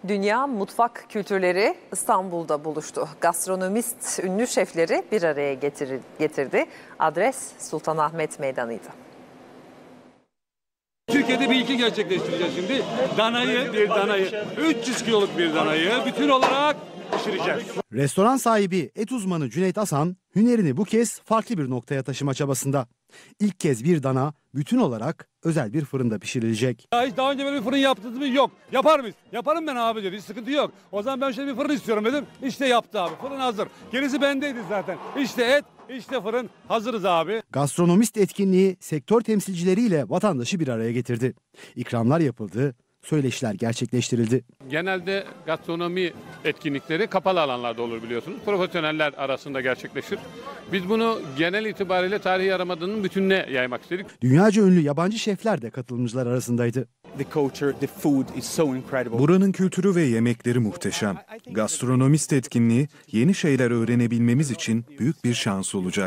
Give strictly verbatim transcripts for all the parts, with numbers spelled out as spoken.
Dünya mutfak kültürleri İstanbul'da buluştu. Gastronomist ünlü şefleri bir araya getirdi. Adres Sultanahmet Meydanı'ydı. Türkiye'de bir ilki gerçekleştireceğiz şimdi. Danayı, bir danayı, üç yüz kiloluk bir danayı bütün olarak pişireceğiz. Restoran sahibi et uzmanı Cüneyt Asan, hünerini bu kez farklı bir noktaya taşıma çabasında. İlk kez bir dana bütün olarak özel bir fırında pişirilecek. Ya hiç daha önce böyle bir fırın yaptınız mı? Yok. Yapar mıyız? Yaparım ben abi dedi. Hiç sıkıntı yok. O zaman ben şöyle bir fırın istiyorum dedim. İşte yaptı abi. Fırın hazır. Gerisi bendeydi zaten. İşte et, işte fırın. Hazırız abi. Gastronomist etkinliği sektör temsilcileriyle vatandaşı bir araya getirdi. İkramlar yapıldı, söyleşiler gerçekleştirildi. Genelde gastronomi etkinlikleri kapalı alanlarda olur biliyorsunuz. Profesyoneller arasında gerçekleşir. Biz bunu genel itibariyle tarihi yarımada'nın bütününe yaymak istedik. Dünyaca ünlü yabancı şefler de katılımcılar arasındaydı. Buranın kültürü ve yemekleri muhteşem. Gastronomist etkinliği yeni şeyler öğrenebilmemiz için büyük bir şans olacak.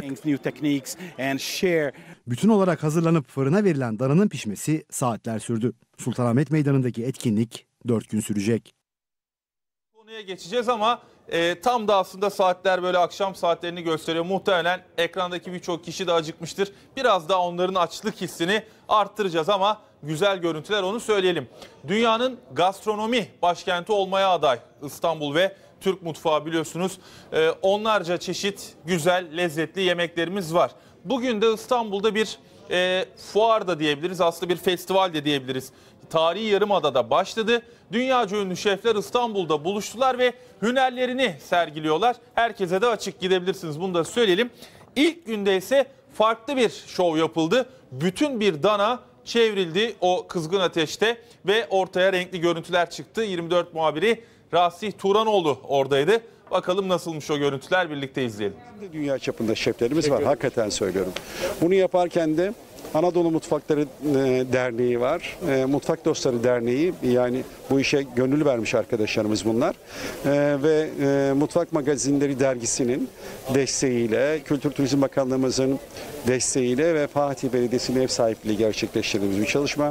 Bütün olarak hazırlanıp fırına verilen dananın pişmesi saatler sürdü. Sultanahmet Meydanı'ndaki etkinlik dört gün sürecek. Konuya geçeceğiz ama e, tam da aslında saatler böyle akşam saatlerini gösteriyor. Muhtemelen ekrandaki birçok kişi de acıkmıştır. Biraz daha onların açlık hissini arttıracağız ama güzel görüntüler, onu söyleyelim. Dünyanın gastronomi başkenti olmaya aday İstanbul ve Türk mutfağı biliyorsunuz. E, onlarca çeşit güzel, lezzetli yemeklerimiz var. Bugün de İstanbul'da bir e, fuar da diyebiliriz, aslında bir festival de diyebiliriz. Tarihi Yarımada'da başladı. Dünyaca ünlü şefler İstanbul'da buluştular ve hünerlerini sergiliyorlar. Herkese de açık, gidebilirsiniz, bunu da söyleyelim. İlk günde ise farklı bir şov yapıldı. Bütün bir dana çevrildi o kızgın ateşte ve ortaya renkli görüntüler çıktı. yirmi dört muhabiri Rasih Turanoğlu oradaydı. Bakalım nasılmış o görüntüler, birlikte izleyelim. Dünya çapında şeflerimiz var, hakikaten söylüyorum. Bunu yaparken de Anadolu Mutfakları Derneği var, Mutfak Dostları Derneği, yani bu işe gönül vermiş arkadaşlarımız bunlar. Ve Mutfak Magazinleri Dergisi'nin desteğiyle, Kültür Turizm Bakanlığımızın desteğiyle ve Fatih Belediyesi'nin ev sahipliği gerçekleştirdiğimiz bir çalışma.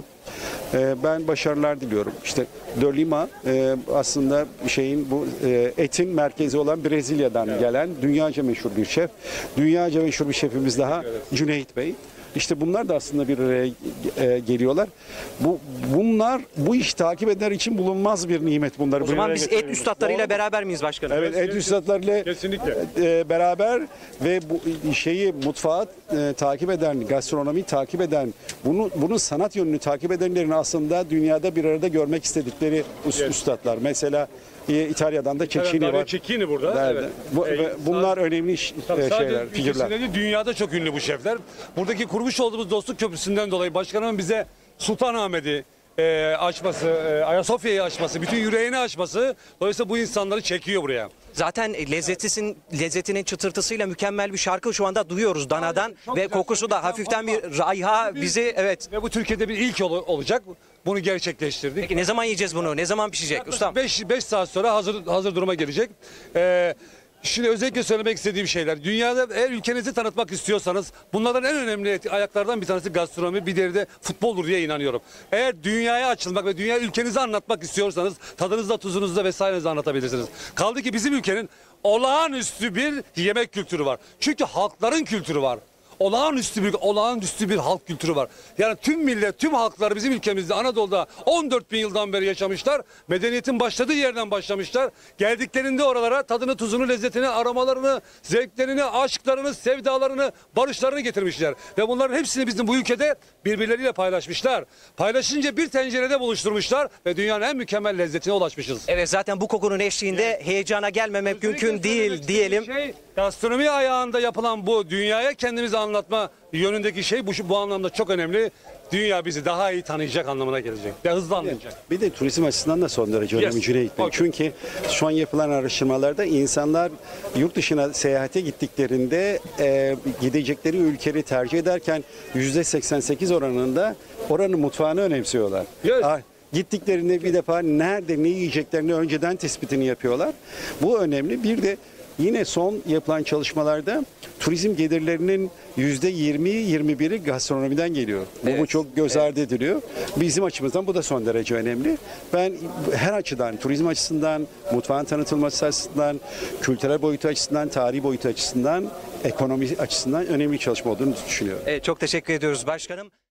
Ben başarılar diliyorum. İşte De Lima aslında şeyin bu etin merkezi olan Brezilya'dan gelen dünyaca meşhur bir şef. Dünyaca meşhur bir şefimiz daha, Cüneyt Bey. İşte bunlar da aslında bir araya geliyorlar. Bu bunlar bu iş takip edenler için bulunmaz bir nimet bunlar. O zaman biz et üstadlarıyla beraber miyiz başkanım? Evet, et üstadlarıyla kesinlikle beraber ve bu şeyi mutfağı e, takip eden, gastronomi takip eden, bunu bunun sanat yönünü takip edenlerin aslında dünyada bir arada görmek istedikleri evet. üstadlar. Mesela e, İtalya'dan da Cecchini var. Cecchini burada. Evet. Bu, e, bunlar önemli iş, e, şeyler, figürler. Dünyada çok ünlü bu şefler. Buradaki kurmuş olduğumuz dostluk köprüsünden dolayı başkanımın bize Sultanahmet'i e, açması, e, Ayasofya'yı açması, bütün yüreğini açması, dolayısıyla bu insanları çekiyor buraya. Zaten lezzetisin, lezzetinin çıtırtısıyla mükemmel bir şarkı şu anda duyuyoruz danadan çok ve kokusu da hafiften bir rayha bizi, evet. Ve bu Türkiye'de bir ilk ol, olacak. Bunu gerçekleştirdik. Peki ne zaman yiyeceğiz bunu? Ne zaman pişecek ustam? beş saat sonra hazır hazır duruma gelecek. Ee, Şimdi özellikle söylemek istediğim şeyler. Dünyada eğer ülkenizi tanıtmak istiyorsanız bunlardan en önemli ayaklardan bir tanesi gastronomi, bir diğeri de futboldur diye inanıyorum. Eğer dünyaya açılmak ve dünya ülkenizi anlatmak istiyorsanız tadınızda, tuzunuzda vesairenizde anlatabilirsiniz. Kaldı ki bizim ülkenin olağanüstü bir yemek kültürü var. Çünkü halkların kültürü var. Olağanüstü bir, olağanüstü bir halk kültürü var. Yani tüm millet, tüm halklar bizim ülkemizde, Anadolu'da on dört bin yıldan beri yaşamışlar. Medeniyetin başladığı yerden başlamışlar. Geldiklerinde oralara tadını, tuzunu, lezzetini, aromalarını, zevklerini, aşklarını, sevdalarını, barışlarını getirmişler. Ve bunların hepsini bizim bu ülkede birbirleriyle paylaşmışlar. Paylaşınca bir tencerede buluşturmuşlar ve dünyanın en mükemmel lezzetine ulaşmışız. Evet, zaten bu kokunun eşliğinde evet. heyecana gelmemek özellikle mümkün değil diyelim. Şey, gastronomi ayağında yapılan bu dünyaya kendimizi anlatma yönündeki şey bu, bu anlamda çok önemli. Dünya bizi daha iyi tanıyacak anlamına gelecek ve hızlı anlayacak. Bir de turizm açısından da son derece önemli yes. Cüneyt Bey. Okay. Çünkü şu an yapılan araştırmalarda insanlar yurt dışına seyahate gittiklerinde e, gidecekleri ülkeyi tercih ederken yüzde seksen sekiz oranında oranın mutfağını önemsiyorlar. Yes. Ah, gittiklerinde bir defa nerede ne yiyeceklerini önceden tespitini yapıyorlar. Bu önemli. Bir de yine son yapılan çalışmalarda turizm gelirlerinin yüzde yirmi yirmi biri gastronomiden geliyor. Bu, Evet. bu çok göz ardı ediliyor. Bizim açımızdan bu da son derece önemli. Ben her açıdan, turizm açısından, mutfağın tanıtılması açısından, kültürel boyutu açısından, tarihi boyutu açısından, ekonomi açısından önemli bir çalışma olduğunu düşünüyorum. Evet, çok teşekkür ediyoruz başkanım.